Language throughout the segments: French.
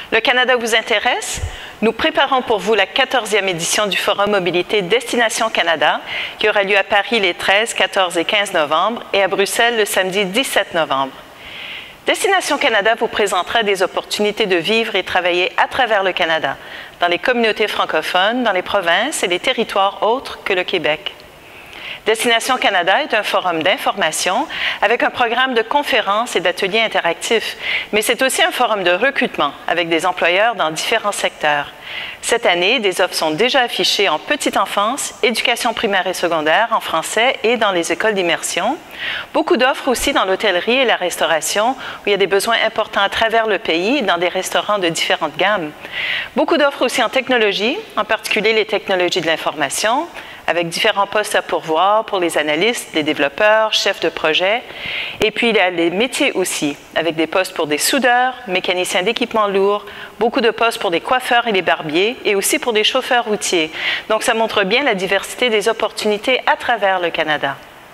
Le Canada vous intéresse? Nous préparons pour vous la 14e édition du Forum Mobilité Destination Canada qui aura lieu à Paris les 13, 14 et 15 novembre et à Bruxelles le samedi 17 novembre. Destination Canada vous présentera des opportunités de vivre et travailler à travers le Canada, dans les communautés francophones, dans les provinces et les territoires autres que le Québec. Destination Canada est un forum d'information avec un programme de conférences et d'ateliers interactifs, mais c'est aussi un forum de recrutement avec des employeurs dans différents secteurs. Cette année, des offres sont déjà affichées en petite enfance, éducation primaire et secondaire en français et dans les écoles d'immersion. Beaucoup d'offres aussi dans l'hôtellerie et la restauration, où il y a des besoins importants à travers le pays, dans des restaurants de différentes gammes. Beaucoup d'offres aussi en technologie, en particulier les technologies de l'information, avec différents postes à pourvoir pour les analystes, les développeurs, chefs de projet. Et puis, il y a les métiers aussi, avec des postes pour des soudeurs, mécaniciens d'équipements lourds, beaucoup de postes pour des coiffeurs et les barbiers, et aussi pour des chauffeurs routiers. Donc, ça montre bien la diversité des opportunités à travers le Canada.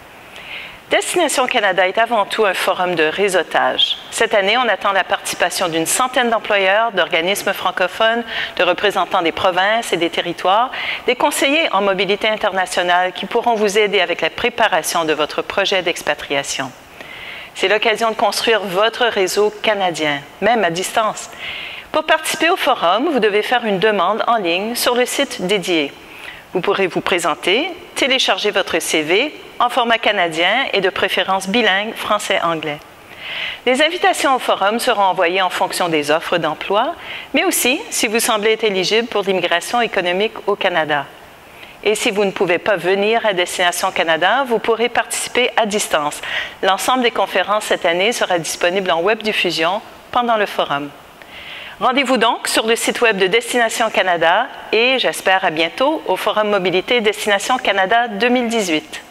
Destination Canada est avant tout un forum de réseautage. Cette année, on attend la participation d'une centaine d'employeurs, d'organismes francophones, de représentants des provinces et des territoires, des conseillers en mobilité internationale qui pourront vous aider avec la préparation de votre projet d'expatriation. C'est l'occasion de construire votre réseau canadien, même à distance. Pour participer au forum, vous devez faire une demande en ligne sur le site dédié. Vous pourrez vous présenter, télécharger votre CV en format canadien et de préférence bilingue français-anglais. Les invitations au forum seront envoyées en fonction des offres d'emploi, mais aussi si vous semblez être éligible pour l'immigration économique au Canada. Et si vous ne pouvez pas venir à Destination Canada, vous pourrez participer à distance. L'ensemble des conférences cette année sera disponible en webdiffusion pendant le forum. Rendez-vous donc sur le site web de Destination Canada et j'espère à bientôt au Forum Mobilité Destination Canada 2018.